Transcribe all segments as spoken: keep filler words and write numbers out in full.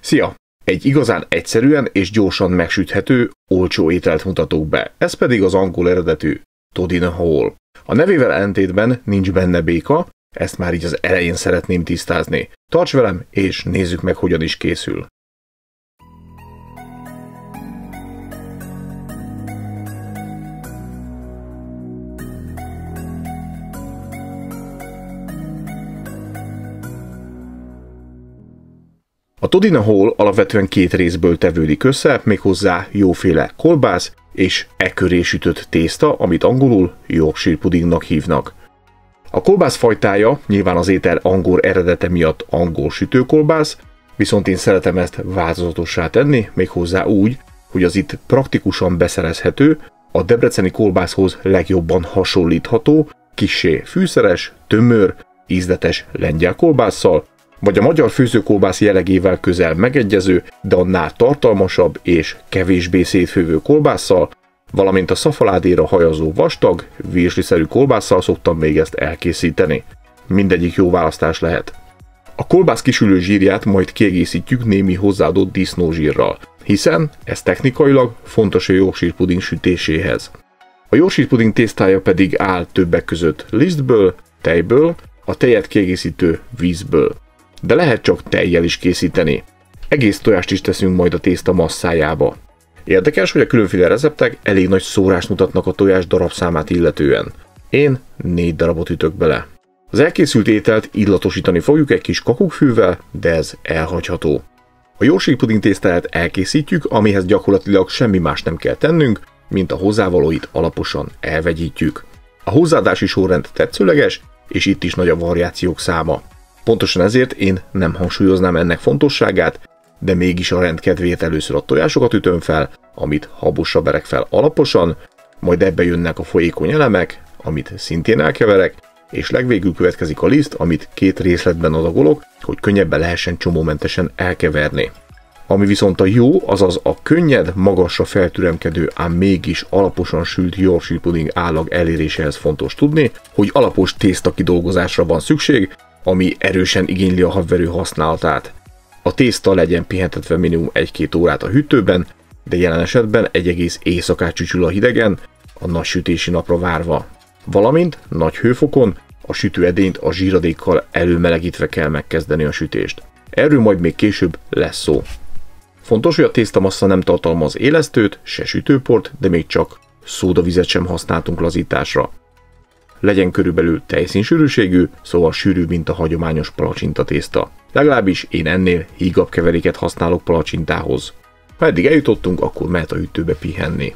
Szia! Egy igazán egyszerűen és gyorsan megsüthető, olcsó ételt mutatok be, ez pedig az angol eredetű Toddy Hall. A nevével ellentétben nincs benne béka, ezt már így az elején szeretném tisztázni. Tarts velem, és nézzük meg, hogyan is készül. A Toddy Hall alapvetően két részből tevődik össze, méghozzá jóféle kolbász és e köré sütött tészta, amit angolul Yorkshire puddingnak hívnak. A kolbász fajtája nyilván az étel angol eredete miatt angol sütőkolbász, viszont én szeretem ezt változatossá tenni, méghozzá úgy, hogy az itt praktikusan beszerezhető, a debreceni kolbászhoz legjobban hasonlítható, kissé fűszeres, tömör, ízletes lengyel kolbásszal, vagy a magyar főzőkolbász jellegével közel megegyező, de annál tartalmasabb és kevésbé szétfővő kolbásszal, valamint a szafaládéra hajazó vastag, virsliszerű kolbásszal szoktam még ezt elkészíteni. Mindegyik jó választás lehet. A kolbász kisülő zsírját majd kiegészítjük némi hozzáadott disznózsírral, hiszen ez technikailag fontos a Yorkshire pudding sütéséhez. A Yorkshire pudding tésztája pedig áll többek között lisztből, tejből, a tejet kiegészítő vízből. De lehet csak tejjel is készíteni. Egész tojást is teszünk majd a tészta masszájába. Érdekes, hogy a különféle receptek elég nagy szórást mutatnak a tojás darabszámát illetően. Én négy darabot ütök bele. Az elkészült ételt illatosítani fogjuk egy kis kakukkfűvel, de ez elhagyható. A Yorkshire pudding tésztáját elkészítjük, amihez gyakorlatilag semmi más nem kell tennünk, mint a hozzávalóit alaposan elvegyítjük. A hozzáadási sorrend tetszőleges, és itt is nagy a variációk száma. Pontosan ezért én nem hangsúlyoznám ennek fontosságát, de mégis a rend kedvéért először a tojásokat ütöm fel, amit habosra verek fel alaposan, majd ebbe jönnek a folyékony elemek, amit szintén elkeverek, és legvégül következik a liszt, amit két részletben adagolok, hogy könnyebben lehessen csomómentesen elkeverni. Ami viszont a jó, azaz a könnyed, magasra feltüremkedő, ám mégis alaposan sült Yorkshire pudding állag eléréséhez fontos tudni, hogy alapos tészta kidolgozásra van szükség, ami erősen igényli a habverő használatát. A tészta legyen pihentetve minimum egy-két órát a hűtőben, de jelen esetben egy egész éjszakát csücsül a hidegen, a nagy sütési napra várva. Valamint nagy hőfokon a sütőedényt a zsíradékkal előmelegítve kell megkezdeni a sütést. Erről majd még később lesz szó. Fontos, hogy a tésztamassa nem tartalmaz élesztőt, se sütőport, de még csak szódavizet sem használtunk lazításra. Legyen körülbelül tejszínsűrűségű, szóval sűrűbb, mint a hagyományos palacsinta tészta. Legalábbis én ennél hígabb keveréket használok palacsintához. Ha eddig eljutottunk, akkor mehet a hűtőbe pihenni.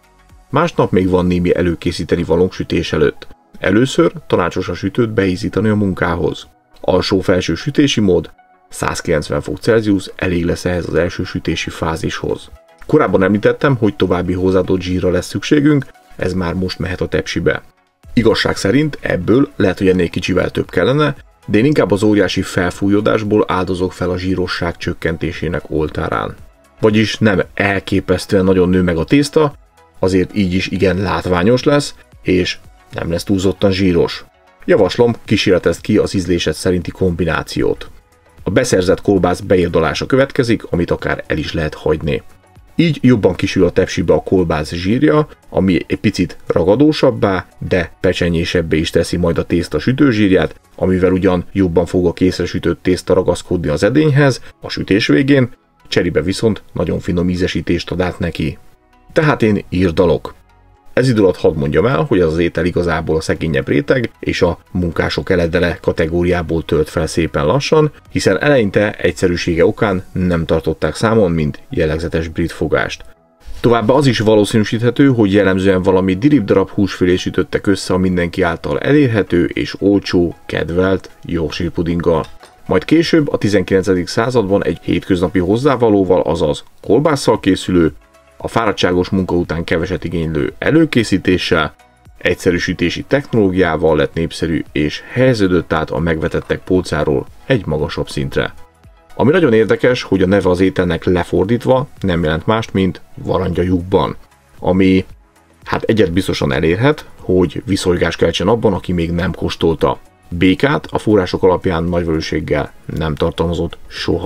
Másnap még van némi előkészíteni valónk sütés előtt. Először tanácsos a sütőt beízítani a munkához. Alsó-felső sütési mód, százkilencven fok Celsius elég lesz ehhez az első sütési fázishoz. Korábban említettem, hogy további hozzáadott zsírra lesz szükségünk, ez már most mehet a tepsibe. Igazság szerint ebből lehet, hogy ennél kicsivel több kellene, de én inkább az óriási felfújódásból áldozok fel a zsírosság csökkentésének oltárán. Vagyis nem elképesztően nagyon nő meg a tészta, azért így is igen látványos lesz, és nem lesz túlzottan zsíros. Javaslom, kísérletezd ki az ízlésed szerinti kombinációt. A beszerzett kolbász beirdalása következik, amit akár el is lehet hagyni. Így jobban kisül a tepsibe a kolbász zsírja, ami egy picit ragadósabbá, de pecsenyésebbé is teszi majd a tészta sütőzsírját, amivel ugyan jobban fog a készre sütött tészta ragaszkodni az edényhez a sütés végén, cserébe viszont nagyon finom ízesítést ad át neki. Tehát én írdalok. Ez idő alatt hadd mondjam el, hogy ez az étel igazából a szegényebb réteg és a munkások eledele kategóriából tölt fel szépen lassan, hiszen eleinte egyszerűsége okán nem tartották számon, mint jellegzetes brit fogást. Továbbá az is valószínűsíthető, hogy jellemzően valami dirib-darab húsfilét sütöttek össze a mindenki által elérhető és olcsó, kedvelt Yorkshire puddinggal. Majd később a tizenkilencedik században egy hétköznapi hozzávalóval, azaz kolbásszal készülő, a fáradtságos munka után keveset igénylő előkészítéssel, egyszerűsítési technológiával lett népszerű és helyeződött át a megvetettek polcáról egy magasabb szintre. Ami nagyon érdekes, hogy a neve az ételnek lefordítva nem jelent mást, mint varangy a lyukban, ami hát egyet biztosan elérhet, hogy viszolygás keltsen abban, aki még nem kóstolta. Békát a források alapján nagy valószínűséggel nem tartalmazott soha.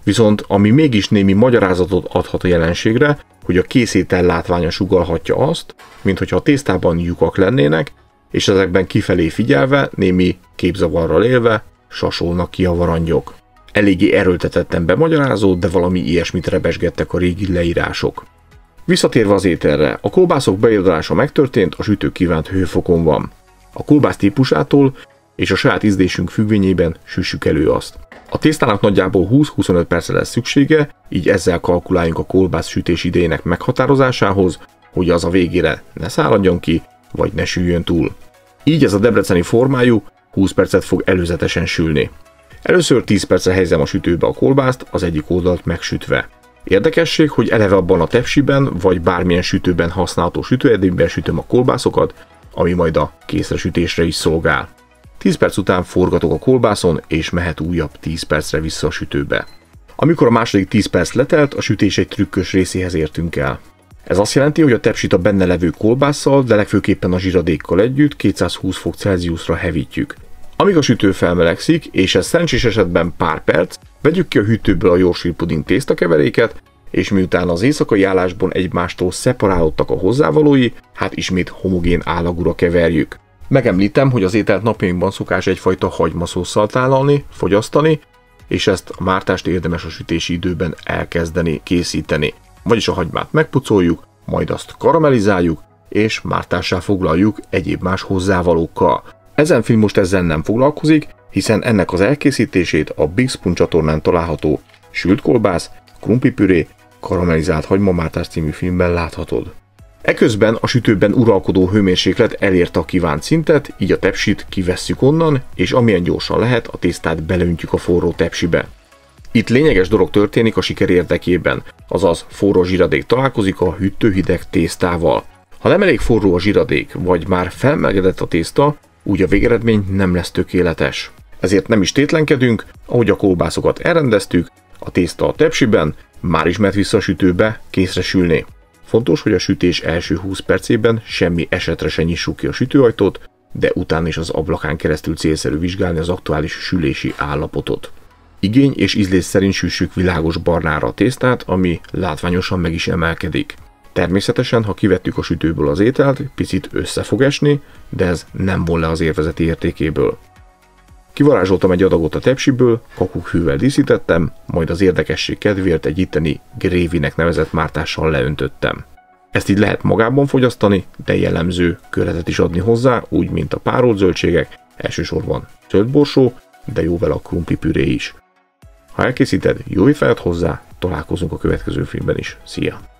Viszont ami mégis némi magyarázatot adhat a jelenségre, hogy a készétel látványa sugallhatja azt, minthogyha a tésztában lyukak lennének, és ezekben kifelé figyelve, némi képzavarral élve sasolnak ki a varangyok. Eléggé erőltetetten bemagyarázó, de valami ilyesmit rebesgettek a régi leírások. Visszatérve az ételre, a kolbászok beirodása megtörtént, a sütő kívánt hőfokon van. A kolbász típusától és a saját ízlésünk függvényében süssük elő azt. A tésztának nagyjából húsz-huszonöt percre lesz szüksége, így ezzel kalkuláljunk a kolbász sütés idejének meghatározásához, hogy az a végére ne száradjon ki, vagy ne süljön túl. Így ez a debreceni formájú húsz percet fog előzetesen sülni. Először tíz percre helyezem a sütőbe a kolbászt, az egyik oldalt megsütve. Érdekesség, hogy eleve abban a tepsiben, vagy bármilyen sütőben használható sütőedényben sütöm a kolbászokat, ami majd a készresütésre is szolgál. tíz perc után forgatok a kolbászon, és mehet újabb tíz percre vissza a sütőbe. Amikor a második tíz perc letelt, a sütés egy trükkös részéhez értünk el. Ez azt jelenti, hogy a tepsit a benne levő kolbásszal, de legfőképpen a zsiradékkal együtt kétszázhúsz fok Celsiusra hevítjük. Amíg a sütő felmelegszik, és ez szerencsés esetben pár perc, vegyük ki a hűtőből a jórsilpuding tésztakeveréket, és miután az éjszakai állásban egymástól szeparálódtak a hozzávalói, hát ismét homogén állagúra keverjük. Megemlítem, hogy az ételt napjainkban szokás egyfajta hagymaszósszal tálalni, fogyasztani, és ezt a mártást érdemes a sütési időben elkezdeni készíteni. Vagyis a hagymát megpucoljuk, majd azt karamellizáljuk, és mártássá foglaljuk egyéb más hozzávalókkal. Ezen film most ezzel nem foglalkozik, hiszen ennek az elkészítését a Big Spoon csatornán található Sült kolbász, krumplipüré, karamellizált hagymamártás című filmben láthatod. Eközben a sütőben uralkodó hőmérséklet elérte a kívánt szintet, így a tepsit kivesszük onnan, és amilyen gyorsan lehet, a tésztát beleöntjük a forró tepsibe. Itt lényeges dolog történik a siker érdekében, azaz forró zsiradék találkozik a hűtőhideg tésztával. Ha nem elég forró a zsiradék, vagy már felmelegedett a tészta, úgy a végeredmény nem lesz tökéletes. Ezért nem is tétlenkedünk, ahogy a kolbászokat elrendeztük, a tészta a tepsiben, már is mehet vissza a sütőbe, készre sülni. Fontos, hogy a sütés első húsz percében semmi esetre se nyissuk ki a sütőajtót, de utána is az ablakán keresztül célszerű vizsgálni az aktuális sülési állapotot. Igény és ízlés szerint süssük világos barnára a tésztát, ami látványosan meg is emelkedik. Természetesen, ha kivettük a sütőből az ételt, picit össze fog esni, de ez nem von le az érvezeti értékéből. Kivarázsoltam egy adagot a tepsiből, kakukhűvel díszítettem, majd az érdekesség kedvéért egy itteni grévinek nevezett mártással leöntöttem. Ezt így lehet magában fogyasztani, de jellemző köretet is adni hozzá, úgy mint a párolt zöldségek, elsősorban zöldborsó, de jó vele a krumplipüré is. Ha elkészíted, jó éjfelt hozzá, találkozunk a következő filmben is. Szia!